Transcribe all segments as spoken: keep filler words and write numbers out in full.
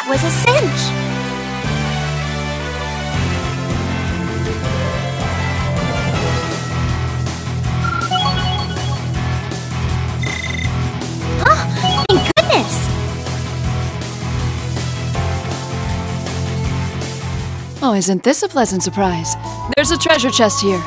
was a cinch. Oh, thank goodness! Oh, isn't this a pleasant surprise? There's a treasure chest here.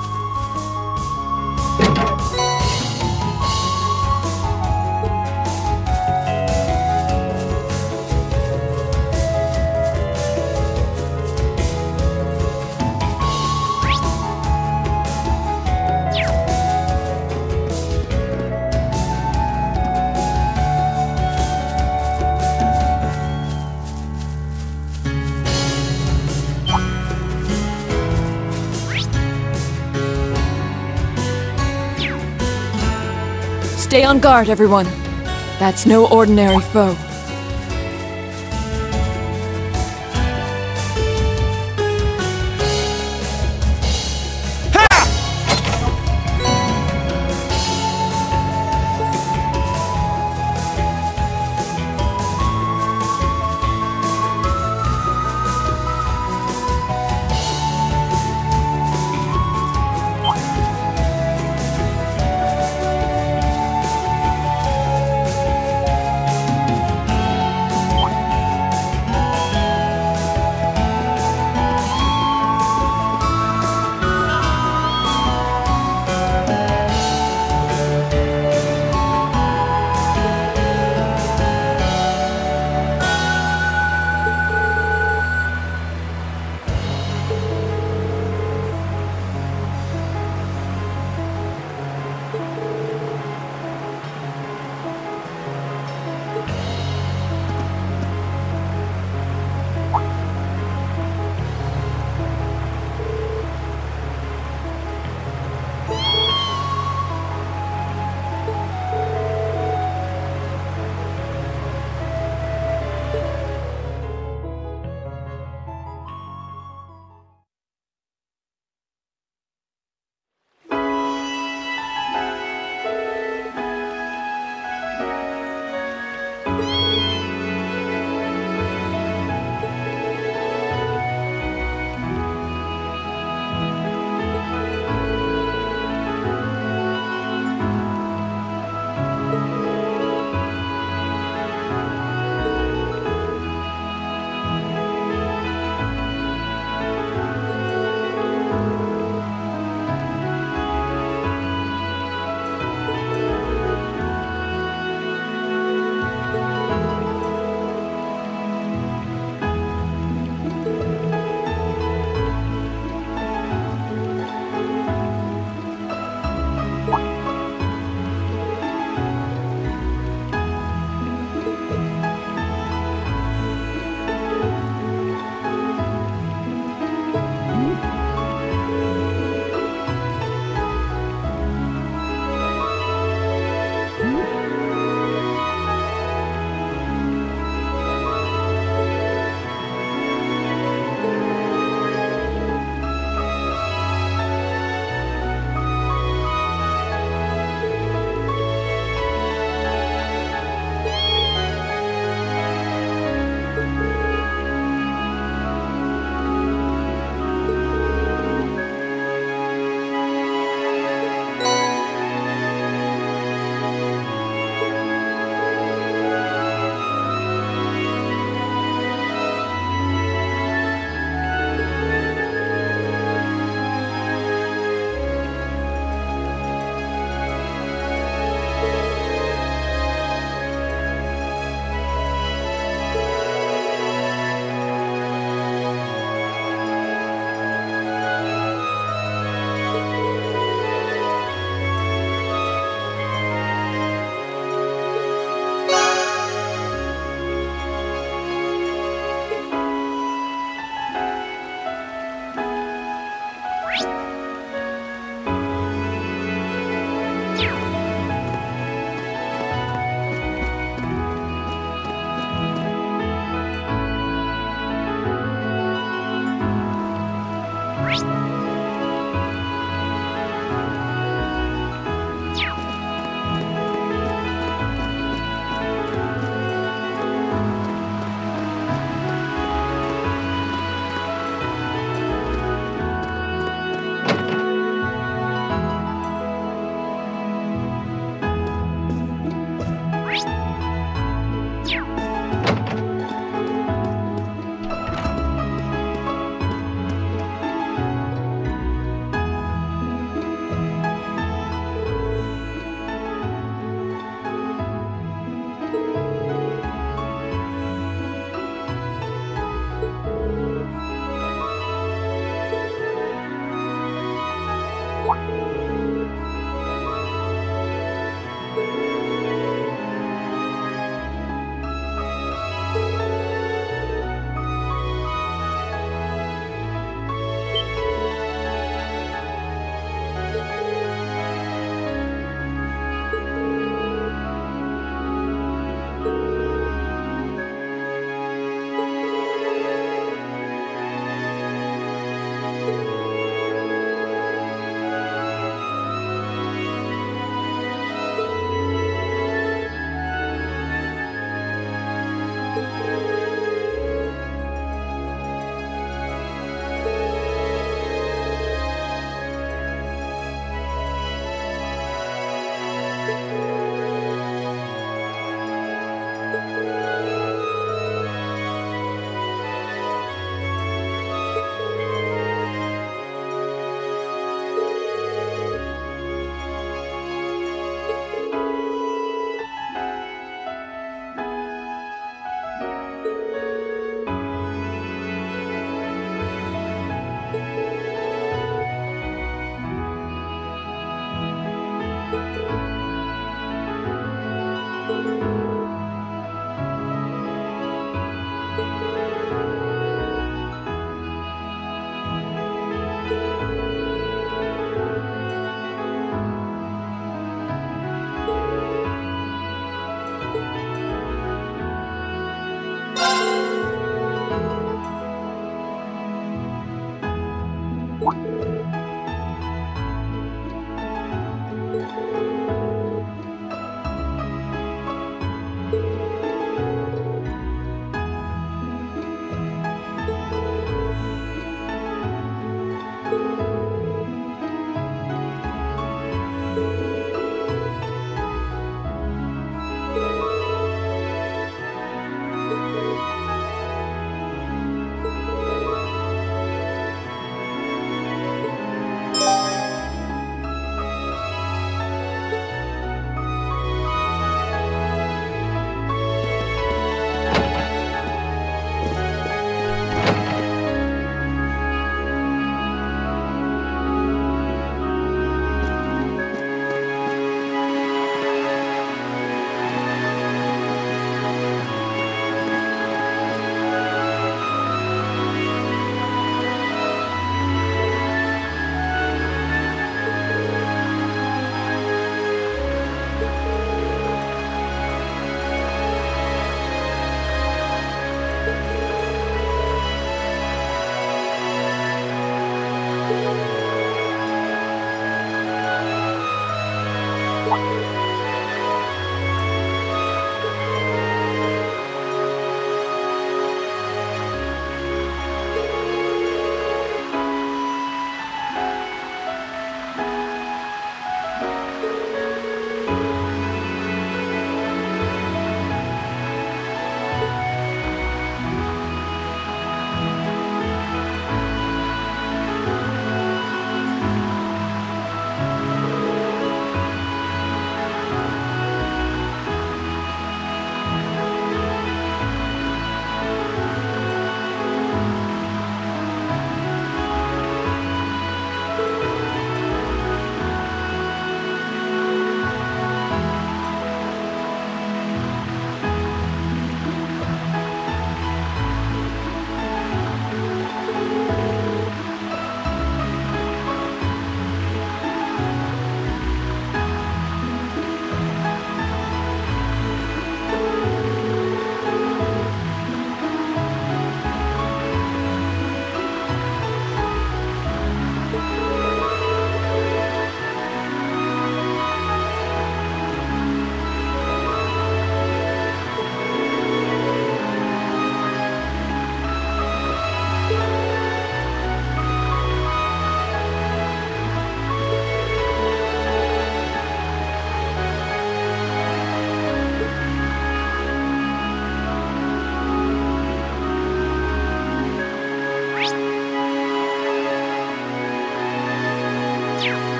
Stay on guard, everyone. That's no ordinary foe.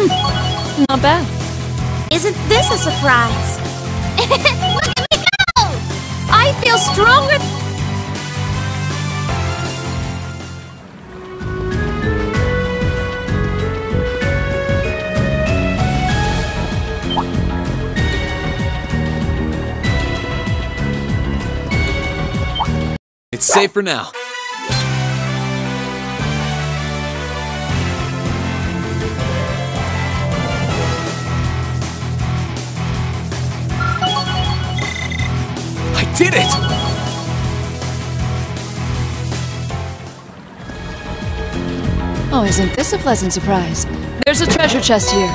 Not bad. Isn't this a surprise? Look at me go! I feel stronger. It's safe for now. I did it! Oh, isn't this a pleasant surprise? There's a treasure chest here.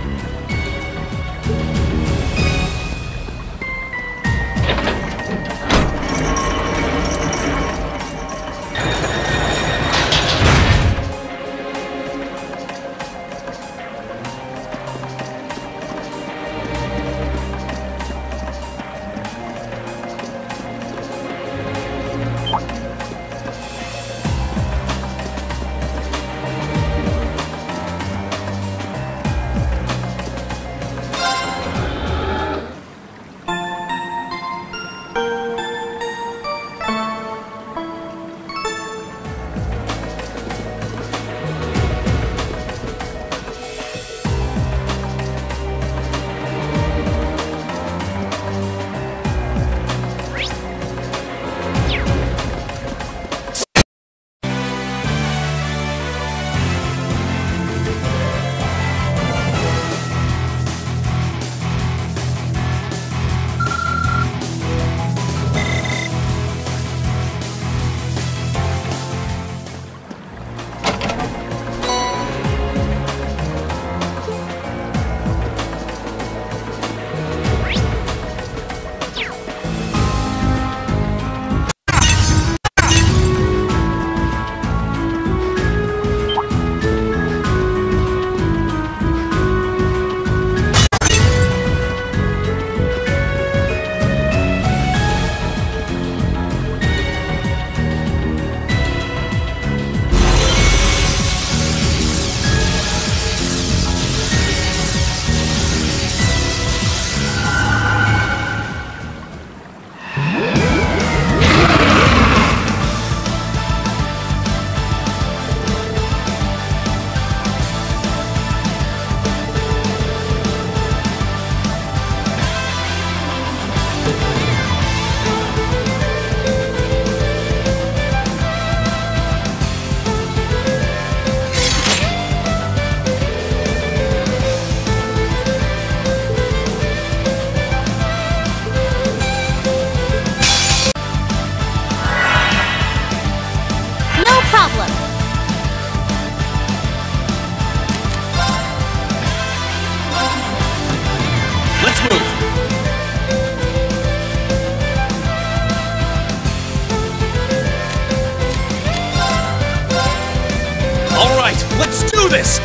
Let's do this!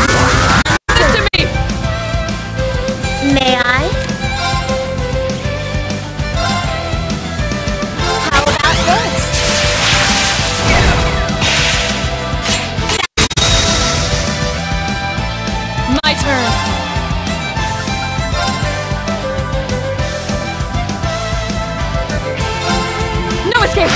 To me! May I? How about this? My turn! No escape!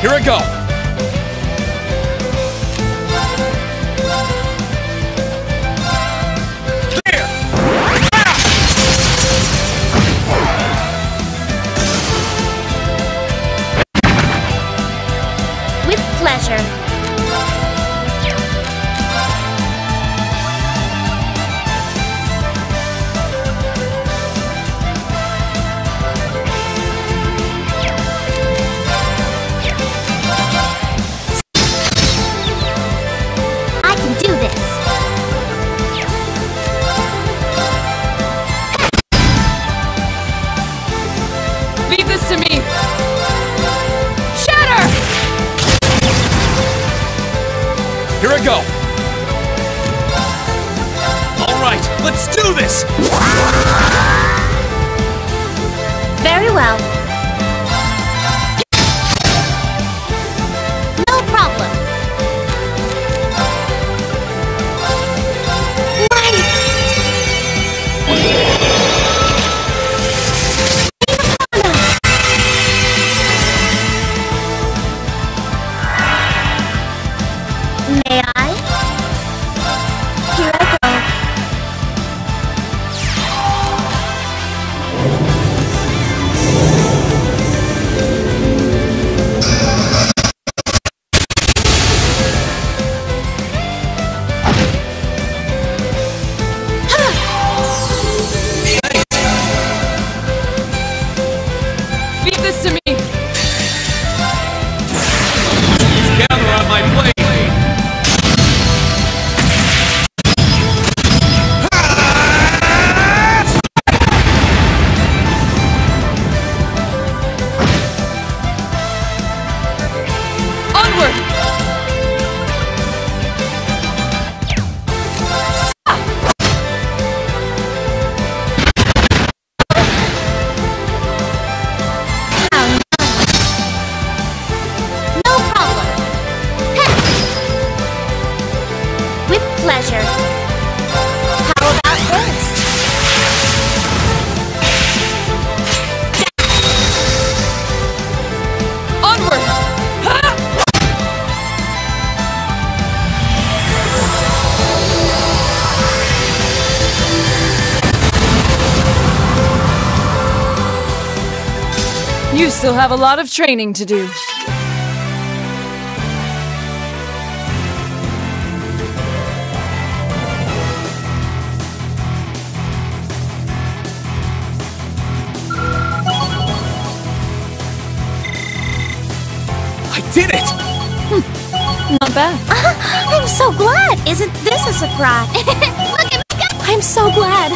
Here I go. There. With pleasure. I can do this. Leave this to me! Shatter! Here I go. All right, let's do this. Very well. No problem. Right. May I? Here I go. Leave this to me! Gather on my blade. Onward! No problem. Heh. With pleasure. How about this? Onward! Ha! You still have a lot of training to do. I did it. Not bad. I'm so glad. Isn't this a surprise? Look at me go. I'm so glad.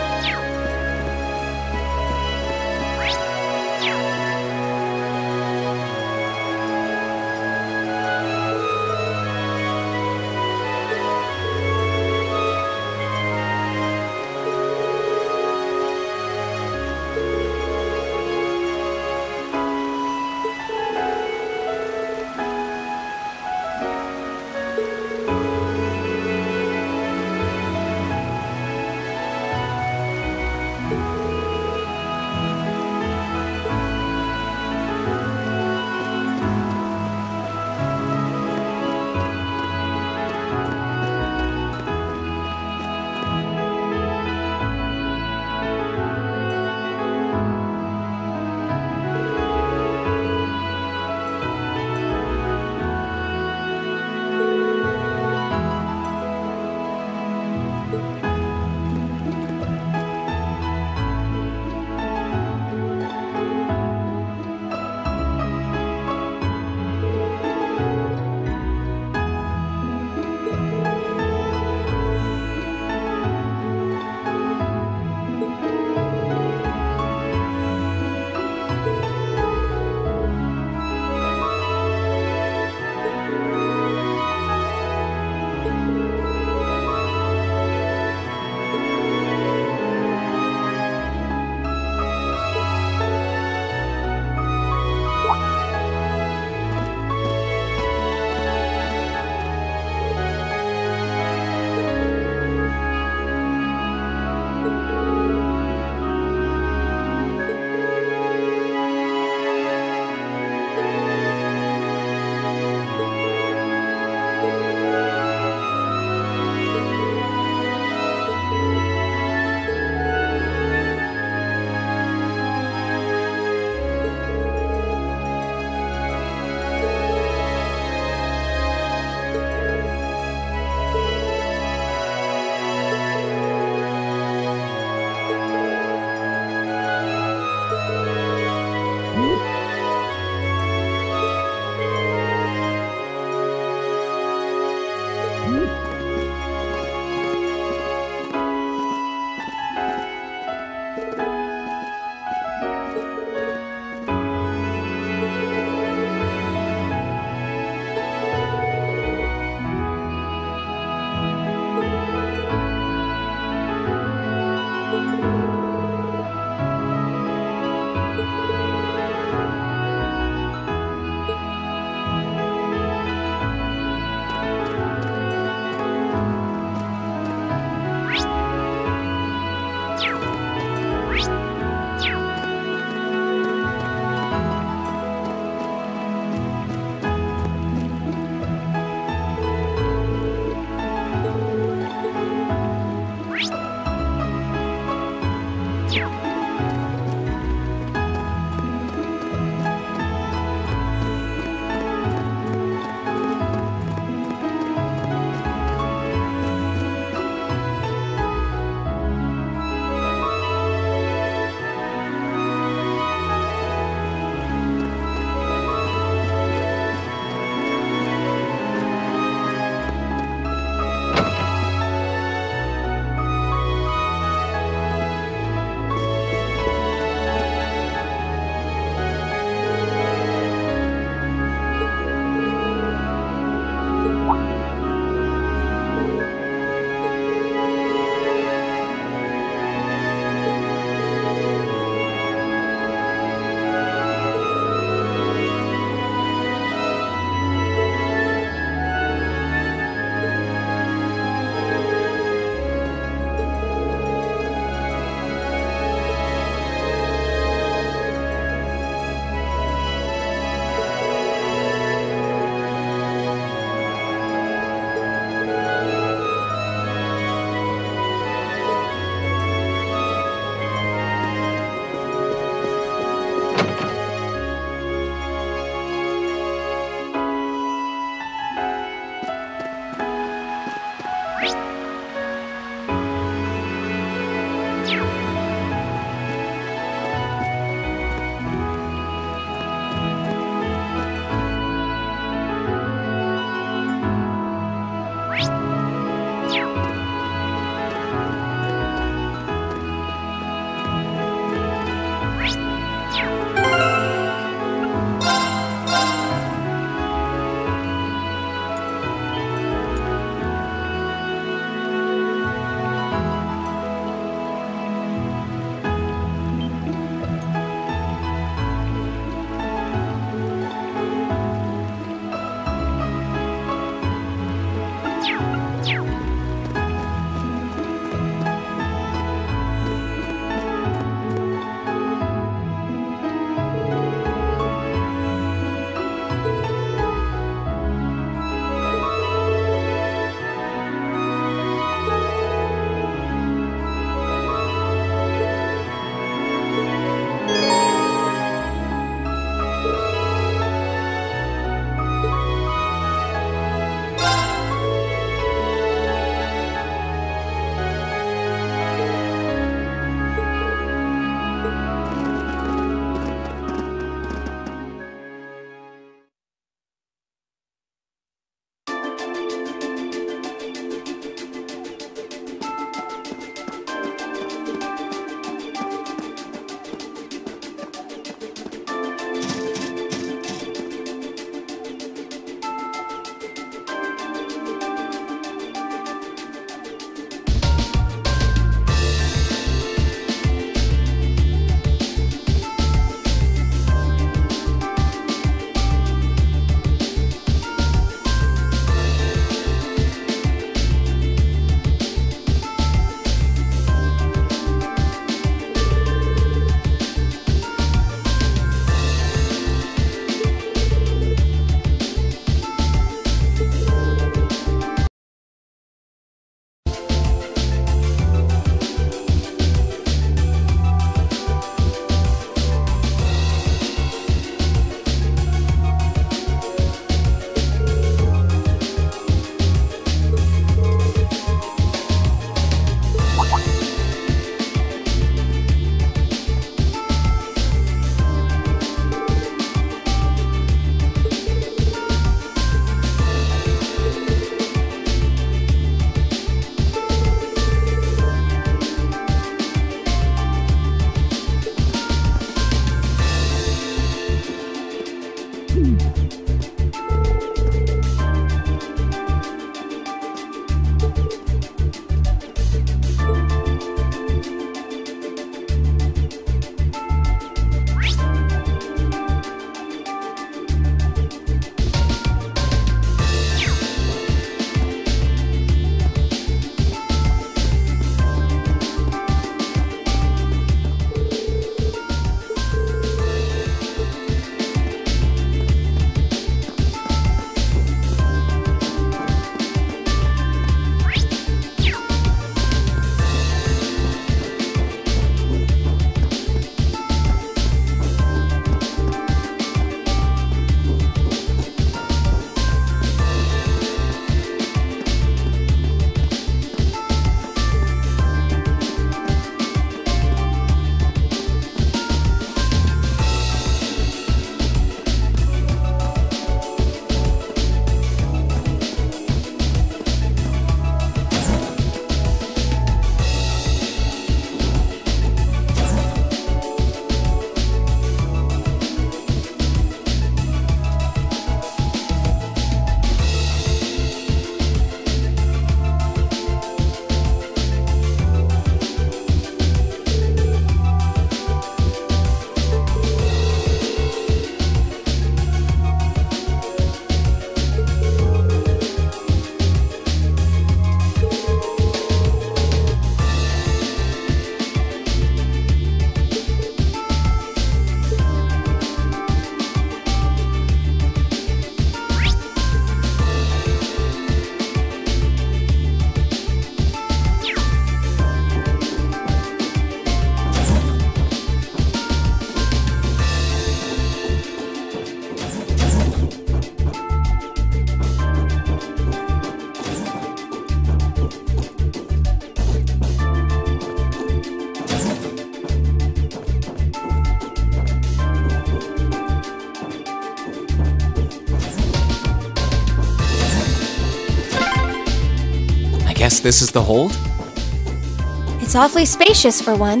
guess this is the hold? It's awfully spacious for one.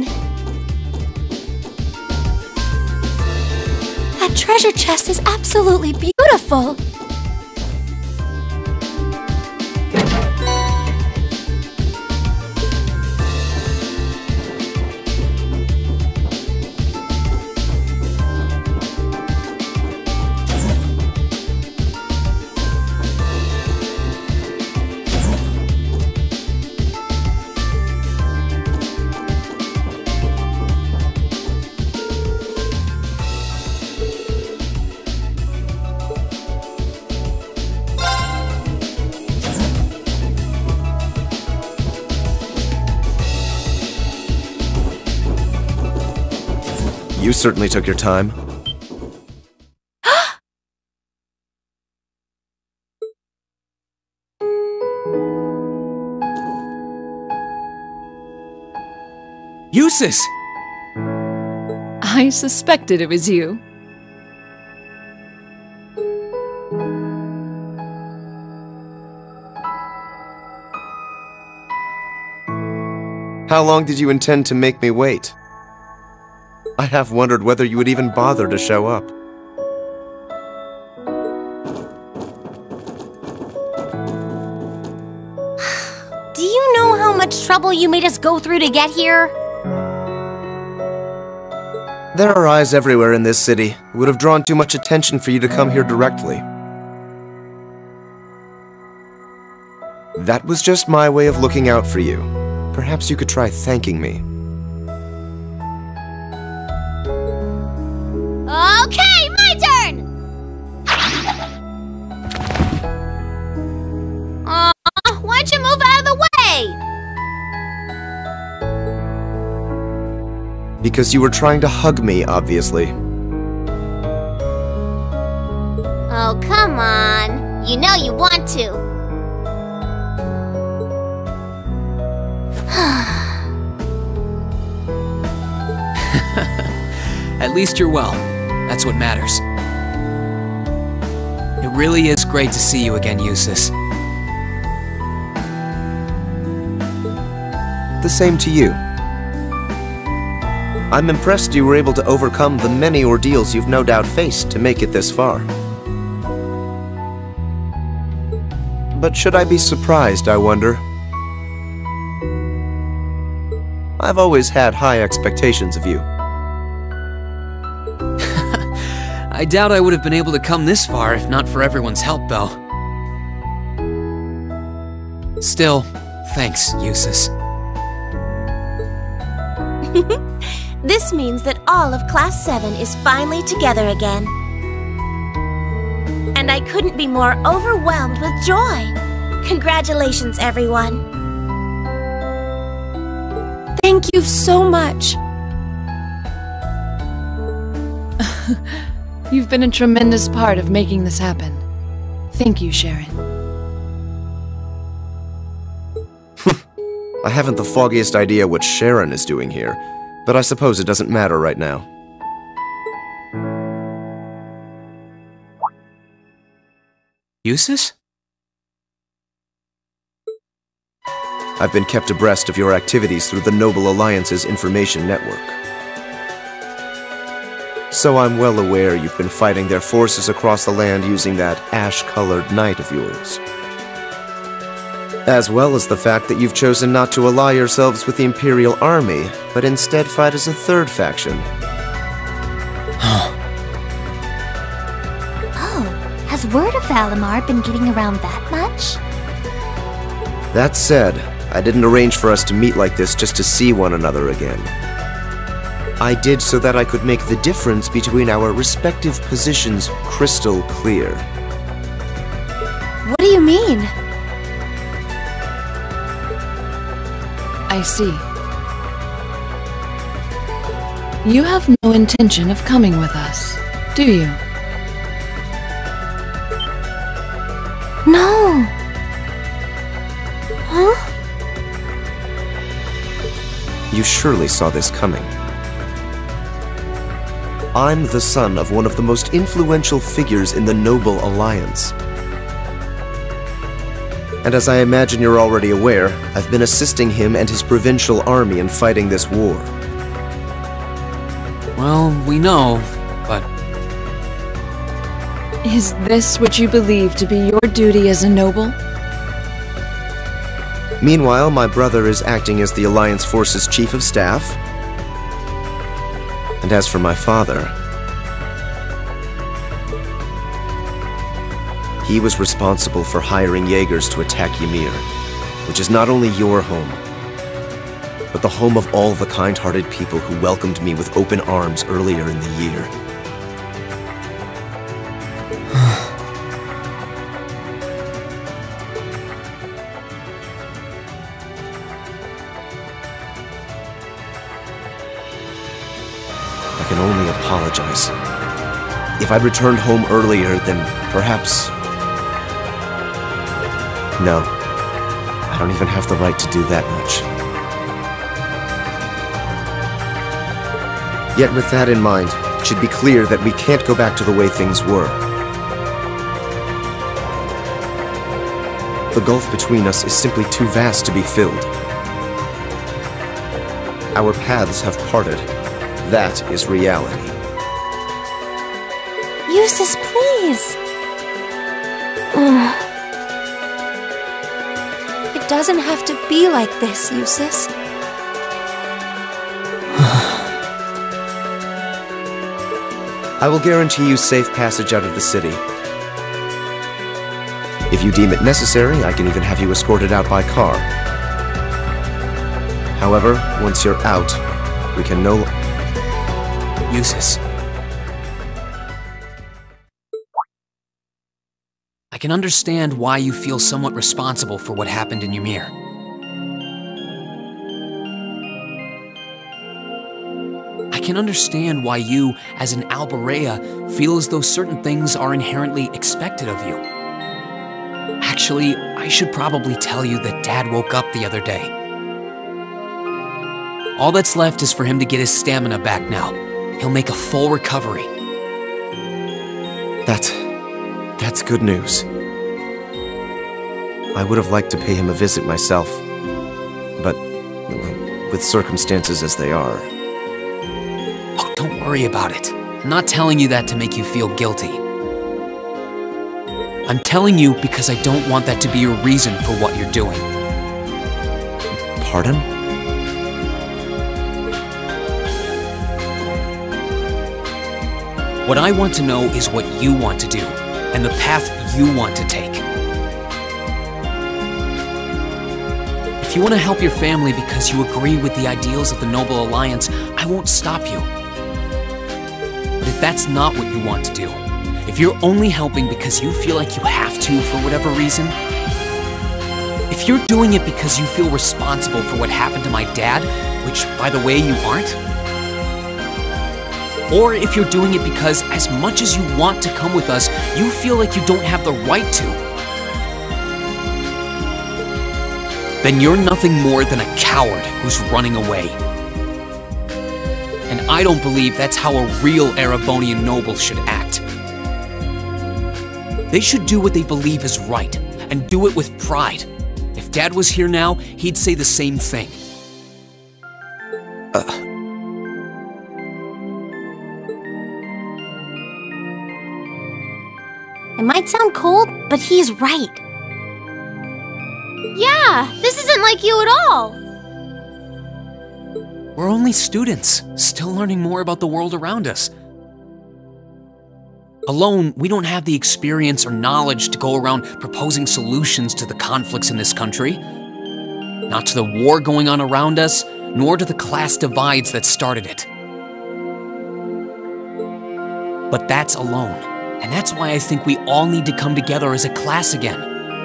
That treasure chest is absolutely beautiful. You certainly took your time. Eustace! I suspected it was you. How long did you intend to make me wait? I have wondered whether you would even bother to show up. Do you know how much trouble you made us go through to get here? There are eyes everywhere in this city. It would have drawn too much attention for you to come here directly. That was just my way of looking out for you. Perhaps you could try thanking me. Okay, my turn! Aw, why'd you move out of the way? Because you were trying to hug me, obviously. Oh, come on. You know you want to. At least you're well. That's what matters. It really is great to see you again, Eustace. The same to you. I'm impressed you were able to overcome the many ordeals you've no doubt faced to make it this far. But should I be surprised, I wonder? I've always had high expectations of you. I doubt I would have been able to come this far if not for everyone's help, though. Still, thanks, Eustace. This means that all of Class seven is finally together again. And I couldn't be more overwhelmed with joy. Congratulations, everyone. Thank you so much. You've been a tremendous part of making this happen. Thank you, Sharon. I haven't the foggiest idea what Sharon is doing here, but I suppose it doesn't matter right now. Eustace? I've been kept abreast of your activities through the Noble Alliance's information network. So I'm well aware you've been fighting their forces across the land using that ash-colored knight of yours. As well as the fact that you've chosen not to ally yourselves with the Imperial Army, but instead fight as a third faction. Oh, has word of Valimar been getting around that much? That said, I didn't arrange for us to meet like this just to see one another again. I did so that I could make the difference between our respective positions crystal clear. What do you mean? I see. You have no intention of coming with us, do you? No. Huh? You surely saw this coming. I'm the son of one of the most influential figures in the Noble Alliance. And as I imagine you're already aware, I've been assisting him and his provincial army in fighting this war. Well, we know, but... Is this what you believe to be your duty as a noble? Meanwhile, my brother is acting as the Alliance Force's chief of staff. And as for my father, he was responsible for hiring Jaegers to attack Ymir, which is not only your home, but the home of all the kind-hearted people who welcomed me with open arms earlier in the year. I can only apologize. If I'd returned home earlier, then perhaps... No. I don't even have the right to do that much. Yet with that in mind, it should be clear that we can't go back to the way things were. The gulf between us is simply too vast to be filled. Our paths have parted. That is reality. Eustace, please! Ugh. It doesn't have to be like this, Eustace. I will guarantee you safe passage out of the city. If you deem it necessary, I can even have you escorted out by car. However, once you're out, we can no... Eustace. I can understand why you feel somewhat responsible for what happened in Ymir. I can understand why you, as an Albarea, feel as though certain things are inherently expected of you. Actually, I should probably tell you that Dad woke up the other day. All that's left is for him to get his stamina back now. He'll make a full recovery. That... that's good news. I would have liked to pay him a visit myself, but well, with circumstances as they are... Oh, don't worry about it. I'm not telling you that to make you feel guilty. I'm telling you because I don't want that to be your reason for what you're doing. Pardon? What I want to know is what you want to do, and the path you want to take. If you want to help your family because you agree with the ideals of the Noble Alliance, I won't stop you. But if that's not what you want to do, if you're only helping because you feel like you have to for whatever reason, if you're doing it because you feel responsible for what happened to my dad, which, by the way, you aren't, or if you're doing it because, as much as you want to come with us, you feel like you don't have the right to, then you're nothing more than a coward who's running away. And I don't believe that's how a real Erebonian noble should act. They should do what they believe is right, and do it with pride. If Dad was here now, he'd say the same thing. Uh... It might sound cold, but he's right. Yeah, this isn't like you at all. We're only students, still learning more about the world around us. Alone, we don't have the experience or knowledge to go around proposing solutions to the conflicts in this country. Not to the war going on around us, nor to the class divides that started it. But that's alone. And that's why I think we all need to come together as a class again.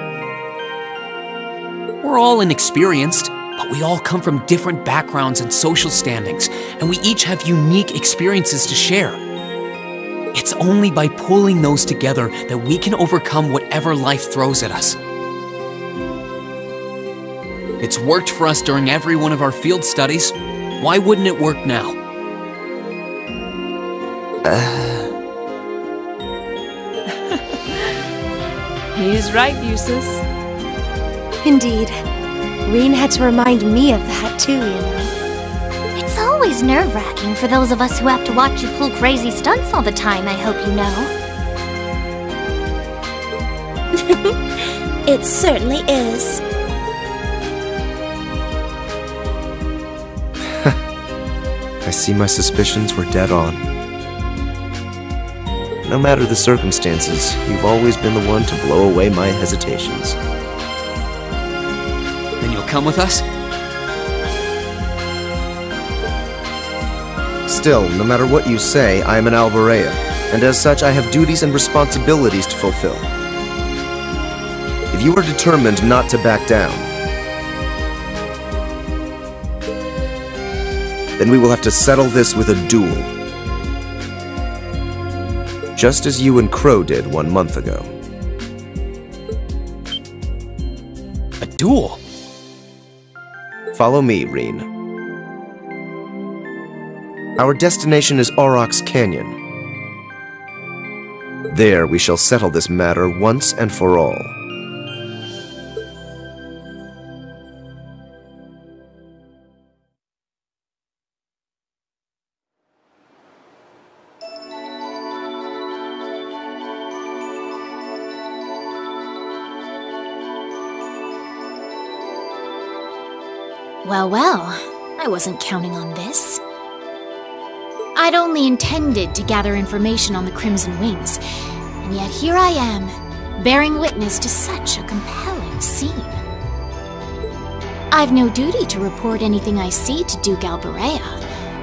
We're all inexperienced, but we all come from different backgrounds and social standings, and we each have unique experiences to share. It's only by pulling those together that we can overcome whatever life throws at us. It's worked for us during every one of our field studies. Why wouldn't it work now? Uh... He's right, Eustace. Indeed. Rean had to remind me of that too, you know. It's always nerve-wracking for those of us who have to watch you pull crazy stunts all the time, I hope you know. It certainly is. I see my suspicions were dead on. No matter the circumstances, you've always been the one to blow away my hesitations. Then you'll come with us? Still, no matter what you say, I am an Alborea, and as such I have duties and responsibilities to fulfill. If you are determined not to back down, then we will have to settle this with a duel. Just as you and Crow did one month ago. A duel? Follow me, Rean. Our destination is Aurochs Canyon. There we shall settle this matter once and for all. Well, well, I wasn't counting on this. I'd only intended to gather information on the Crimson Wings, and yet here I am, bearing witness to such a compelling scene. I've no duty to report anything I see to Duke Alborea.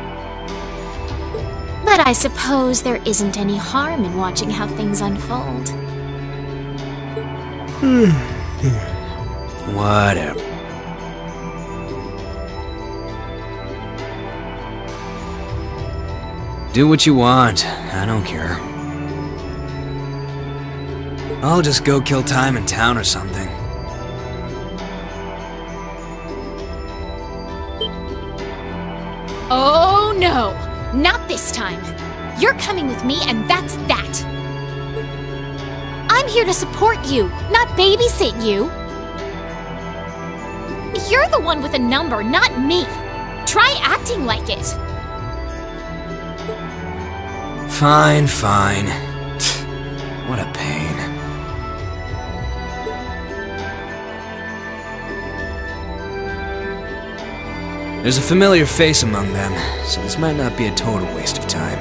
But I suppose there isn't any harm in watching how things unfold. Whatever. Do what you want. I don't care. I'll just go kill time in town or something. Oh no! Not this time! You're coming with me and that's that! I'm here to support you, not babysit you! You're the one with a number, not me! Try acting like it! Fine, fine. What a pain. There's a familiar face among them, so this might not be a total waste of time.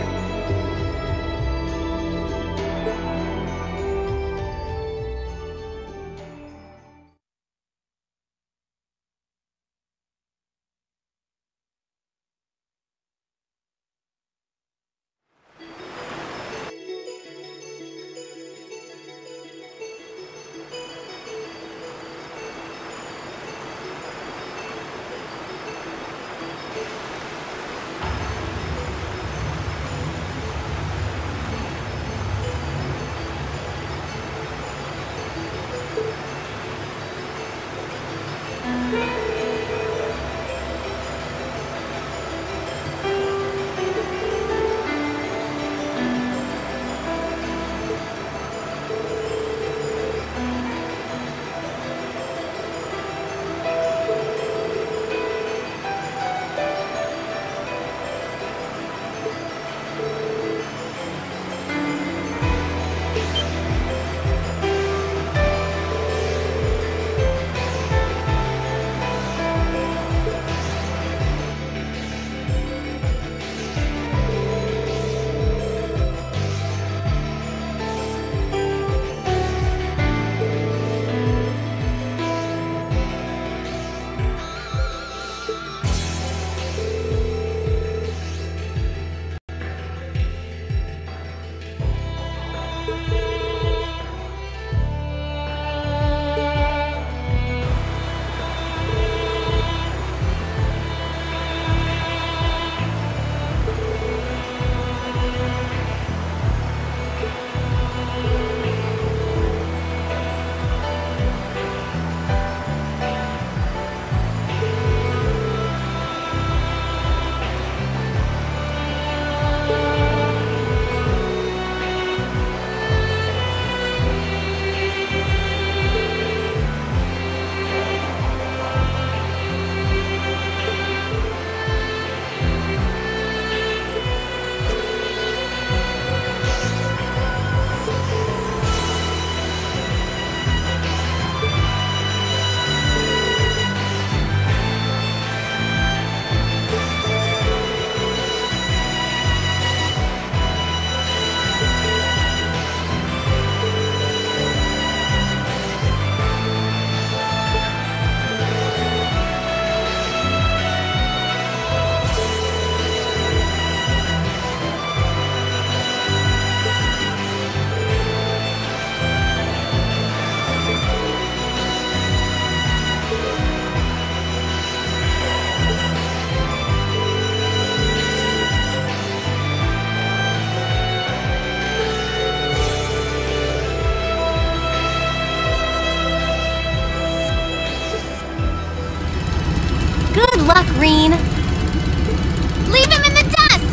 Rean. Leave him in the dust!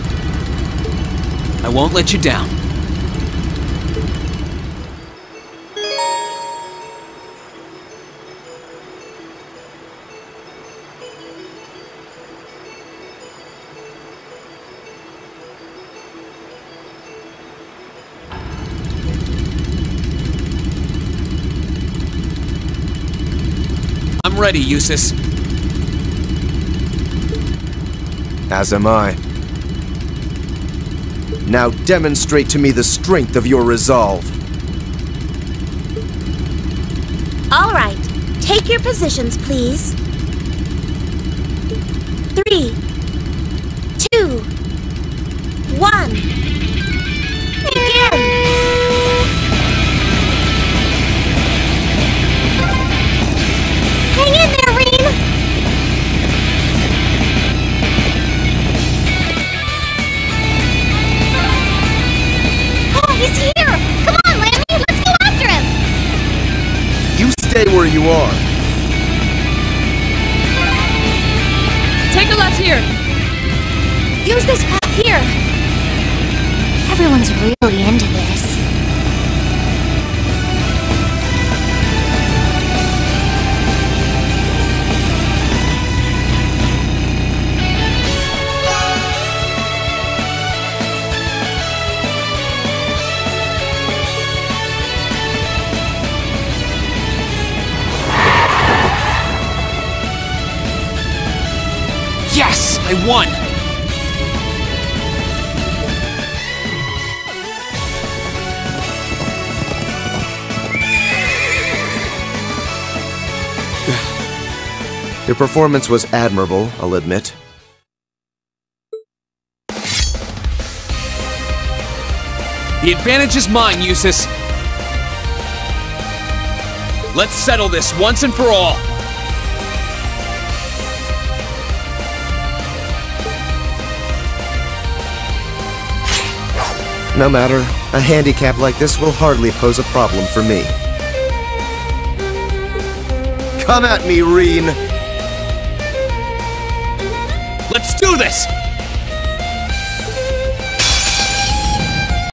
I won't let you down. I'm ready, Eustace. As am I. Now demonstrate to me the strength of your resolve. All right. Take your positions, please. Three, two, one. Begin! Hang in there, Rean! Oh, he's here! Come on, Lammy! Let's go after him! You stay where you are. Take a left here. Use this path here! Everyone's really into this. Yes! I won! Your performance was admirable, I'll admit. The advantage is mine, Eustace. Let's settle this once and for all. No matter, a handicap like this will hardly pose a problem for me. Come at me, Rean! Let's do this!